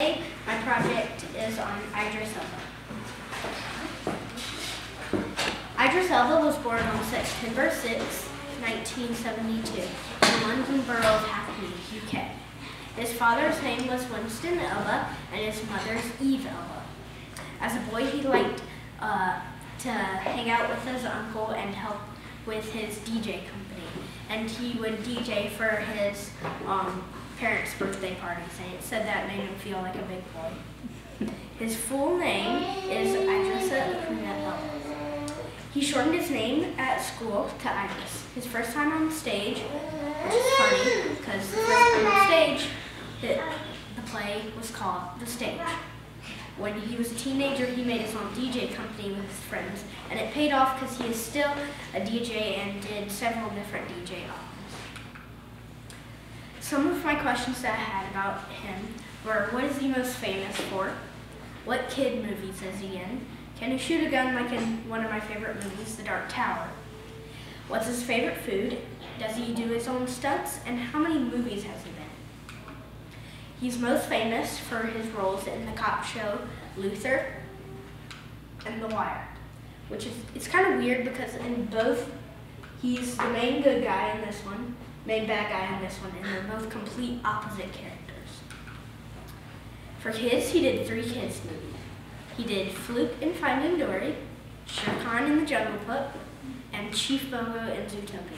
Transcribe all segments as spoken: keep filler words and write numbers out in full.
My project is on Idris Elba. Idris Elba was born on September sixth, nineteen seventy-two, in London Borough of Hackney, U K. His father's name was Winston Elba and his mother's Eve Elba. As a boy, he liked uh, to hang out with his uncle and help with his D J company. And he would D J for his um, parents' birthday parties, and it said that made him feel like a big boy. His full name is Idris Elba. He shortened his name at school to Idris. His first time on stage, which is funny, because the first time on stage, the, the play was called The Stage. When he was a teenager, he made his own D J company with his friends, and it paid off because he is still a D J and did several different D J albums. Some of my questions that I had about him were, what is he most famous for? What kid movies is he in? Can he shoot a gun like in one of my favorite movies, The Dark Tower? What's his favorite food? Does he do his own stunts? And how many movies has he been in? He's most famous for his roles in the cop show Luther and The Wire, which is, it's kind of weird because in both, he's the main good guy in this one, main bad guy in this one, and they're both complete opposite characters. For kids, he did three kids movies. He did Fluke in Finding Dory, Shere Khan in The Jungle Book, and Chief Bobo in Zootopia.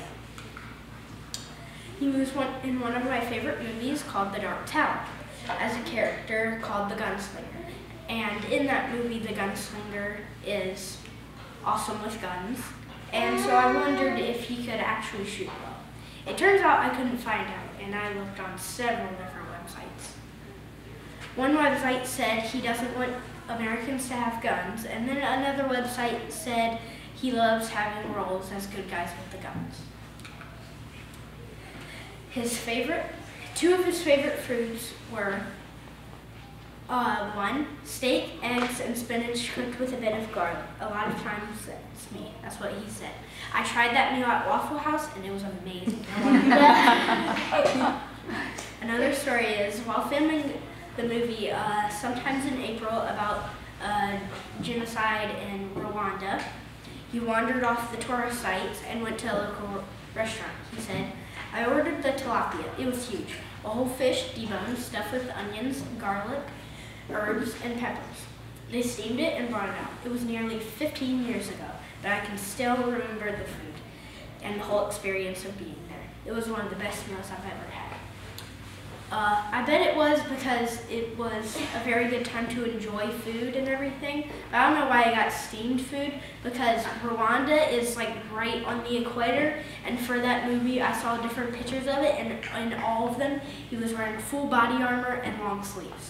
He was one, in one of my favorite movies called The Dark Tower as a character called the Gunslinger. And in that movie, the Gunslinger is awesome with guns. And so I wondered if he could actually shoot well. It turns out I couldn't find out, and I looked on several different websites. One website said he doesn't want Americans to have guns, and then another website said he loves having roles as good guys with the guns. His favorite, two of his favorite foods were uh, one, steak, eggs, and spinach cooked with a bit of garlic. A lot of times it's me, that's what he said. I tried that meal at Waffle House and it was amazing. Another story is, while filming the movie, uh, sometimes in April, about uh, genocide in Rwanda, he wandered off the tourist sites and went to a local restaurant. He said, I ordered the tilapia. It was huge. A whole fish, deboned, stuffed with onions, garlic, herbs, and peppers. They steamed it and brought it out. It was nearly fifteen years ago, but I can still remember the food and the whole experience of being there. It was one of the best meals I've ever had. Uh, I bet it was because it was a very good time to enjoy food and everything. But I don't know why I got steamed food, because Rwanda is like right on the equator, and for that movie I saw different pictures of it, and in all of them he was wearing full body armor and long sleeves.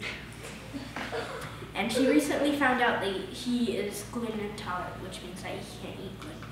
And he recently found out that he is gluten intolerant, which means that he can't eat gluten.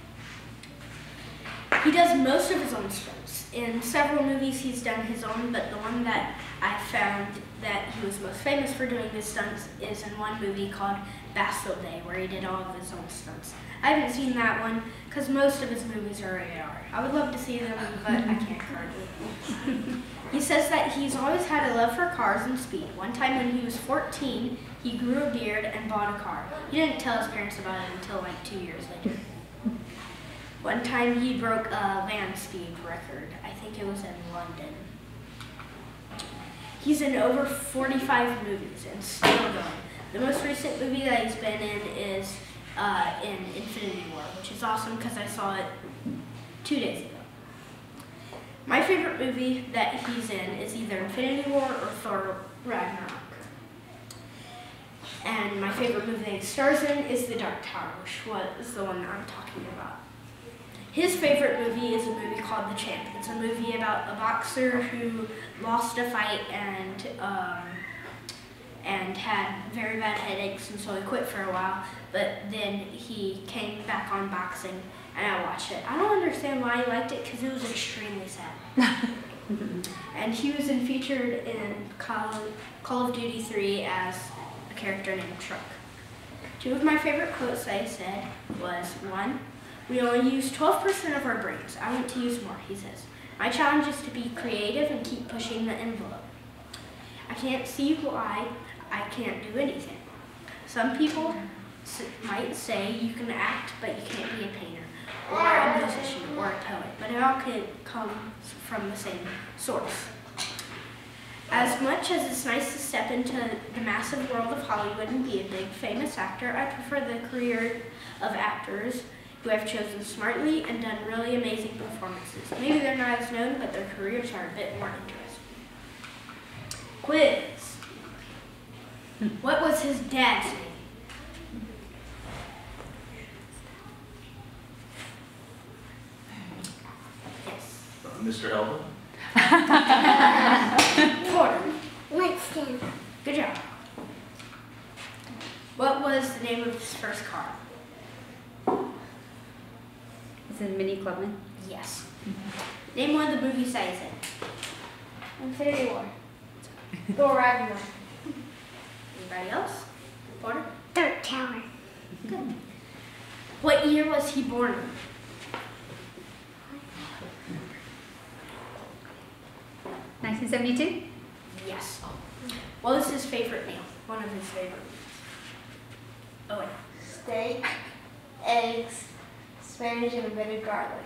He does most of his own stunts. In several movies he's done his own, but the one that I found that he was most famous for doing his stunts is in one movie called Bastille Day, where he did all of his own stunts. I haven't seen that one because most of his movies are rated R. I would love to see them, but I can't currently. He says that he's always had a love for cars and speed. One time when he was fourteen, he grew a beard and bought a car. He didn't tell his parents about it until like two years later. One time he broke a land speed record. I think it was in London. He's in over forty-five movies and still going. The most recent movie that he's been in is uh, in Infinity War, which is awesome because I saw it two days ago. My favorite movie that he's in is either Infinity War or Thor Ragnarok. And my favorite movie that he stars in is The Dark Tower, which was the one that I'm talking about. His favorite movie is a movie called The Champ. It's a movie about a boxer who lost a fight and um, and had very bad headaches, and so he quit for a while, but then he came back on boxing, and I watched it. I don't understand why he liked it, because it was extremely sad. And he was in, featured in Call, Call of Duty three as a character named Truck. Two of my favorite quotes that he said was, one, we only use twelve percent of our brains. I want to use more, he says. My challenge is to be creative and keep pushing the envelope. I can't see why I can't do anything. Some people s- might say you can act, but you can't be a painter, or a musician, or a poet, but it all could come from the same source. As much as it's nice to step into the massive world of Hollywood and be a big famous actor, I prefer the career of actors who have chosen smartly and done really amazing performances. Maybe they're not as known, but their careers are a bit more interesting. Quiz. What was his dad's name? Yes. Uh, Mister Elba? Porter. Winston. Good job. What was the name of his first car? Is it Minnie Clubman? Yes. Name one of the movies that he's in. Infinity War. Thor Ragnarok. Anybody else? Porter? Dark Tower. Good. What year was he born in? nineteen seventy-two? Yes. What was his favorite meal? One of his favorite meals. Oh wait. Steak, eggs, spinach, and a bit of garlic.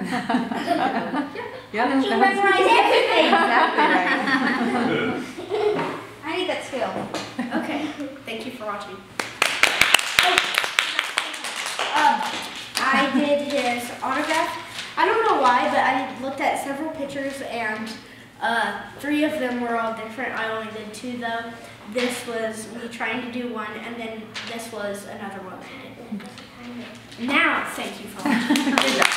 Yeah, He memorized everything. Exactly right. I need that skill. Okay. Thank you for watching. Um, I did his autograph. I don't know why, but I looked at several pictures and uh, three of them were all different. I only did two though. This was me trying to do one, and then this was another one I did. Now, thank you for watching.